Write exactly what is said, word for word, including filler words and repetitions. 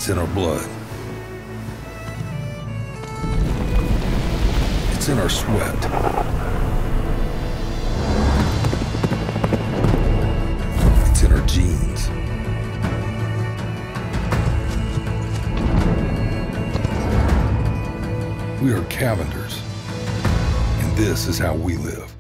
It's in our blood. It's in our sweat. It's in our genes. We are Cavenders, and this is how we live.